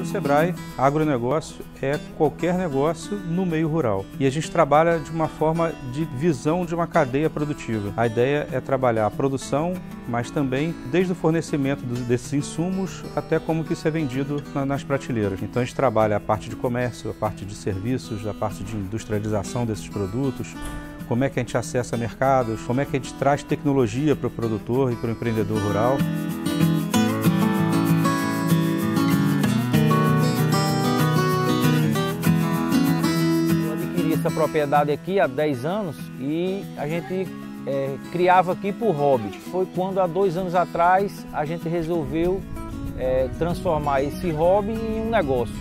Sebrae, agronegócio é qualquer negócio no meio rural. E a gente trabalha de uma forma de visão de uma cadeia produtiva. A ideia é trabalhar a produção, mas também desde o fornecimento desses insumos até como que isso é vendido nas prateleiras. Então a gente trabalha a parte de comércio, a parte de serviços, a parte de industrialização desses produtos, como é que a gente acessa mercados, como é que a gente traz tecnologia para o produtor e para o empreendedor rural. Essa propriedade aqui há 10 anos e a gente criava aqui por hobby. Foi quando há 2 anos atrás a gente resolveu transformar esse hobby em um negócio.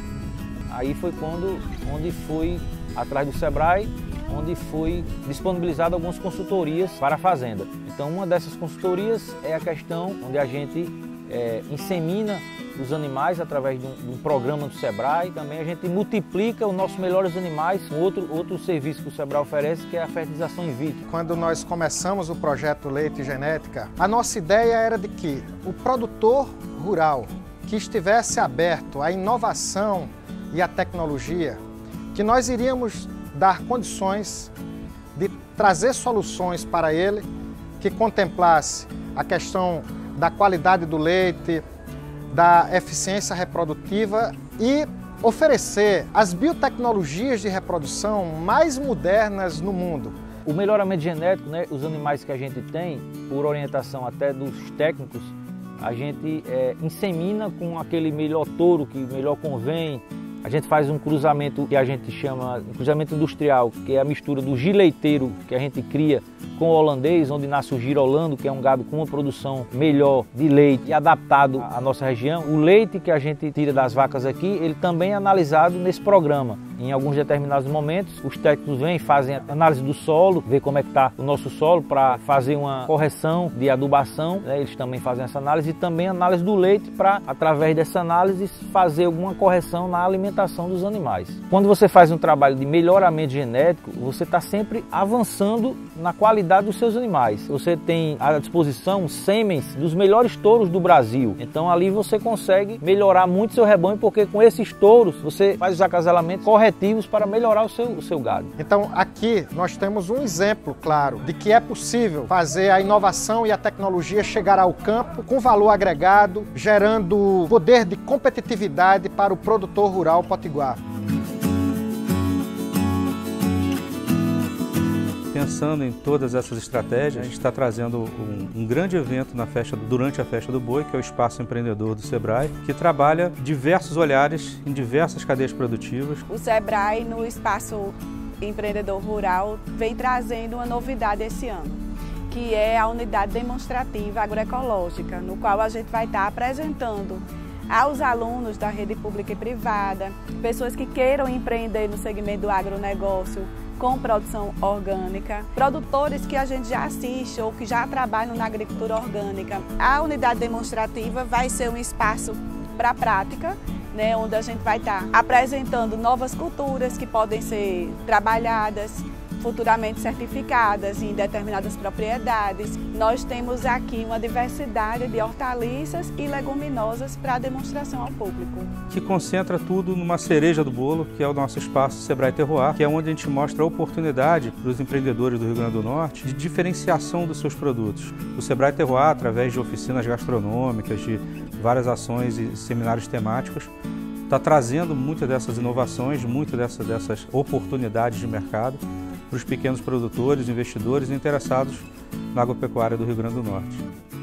Aí foi onde fui atrás do Sebrae, onde foi disponibilizado algumas consultorias para a fazenda. Então uma dessas consultorias é a questão onde a gente insemina os animais através de um programa do Sebrae. Também a gente multiplica os nossos melhores animais com outro serviço que o Sebrae oferece, que é a fertilização in vitro. Quando nós começamos o projeto Leite e Genética, a nossa ideia era de que o produtor rural que estivesse aberto à inovação e à tecnologia, que nós iríamos dar condições de trazer soluções para ele que contemplasse a questão da qualidade do leite, da eficiência reprodutiva e oferecer as biotecnologias de reprodução mais modernas no mundo. O melhoramento genético, os animais que a gente tem, por orientação até dos técnicos, a gente insemina com aquele melhor touro que melhor convém. A gente faz um cruzamento que a gente chama de cruzamento industrial, que é a mistura do gileiteiro que a gente cria com o holandês, onde nasce o girolando, que é um gado com uma produção melhor de leite e adaptado à nossa região. O leite que a gente tira das vacas aqui, ele também é analisado nesse programa. Em alguns determinados momentos, os técnicos vêm e fazem a análise do solo, ver como é que está o nosso solo para fazer uma correção de adubação. Eles também fazem essa análise e também a análise do leite para, através dessa análise, fazer alguma correção na alimentação dos animais. Quando você faz um trabalho de melhoramento genético, você está sempre avançando na qualidade dos seus animais. Você tem à disposição sêmens dos melhores touros do Brasil. Então ali você consegue melhorar muito seu rebanho, porque com esses touros você faz os acasalamentos corretivos para melhorar o seu gado. Então aqui nós temos um exemplo claro de que é possível fazer a inovação e a tecnologia chegar ao campo com valor agregado, gerando poder de competitividade para o produtor rural potiguar. Pensando em todas essas estratégias, a gente está trazendo um grande evento durante a Festa do Boi, que é o Espaço Empreendedor do Sebrae, que trabalha diversos olhares em diversas cadeias produtivas. O Sebrae, no Espaço Empreendedor Rural, vem trazendo uma novidade esse ano, que é a unidade demonstrativa agroecológica, no qual a gente vai estar apresentando aos alunos da rede pública e privada, pessoas que queiram empreender no segmento do agronegócio, com produção orgânica, produtores que a gente já assiste ou que já trabalham na agricultura orgânica. A unidade demonstrativa vai ser um espaço para a prática, onde a gente vai estar apresentando novas culturas que podem ser trabalhadas, futuramente certificadas em determinadas propriedades. Nós temos aqui uma diversidade de hortaliças e leguminosas para demonstração ao público. Que concentra tudo numa cereja do bolo, que é o nosso espaço Sebrae Terroir, que é onde a gente mostra a oportunidade para os empreendedores do Rio Grande do Norte de diferenciação dos seus produtos. O Sebrae Terroir, através de oficinas gastronômicas, de várias ações e seminários temáticos, está trazendo muitas dessas inovações, muitas dessas oportunidades de mercado para os pequenos produtores, investidores interessados na agropecuária do Rio Grande do Norte.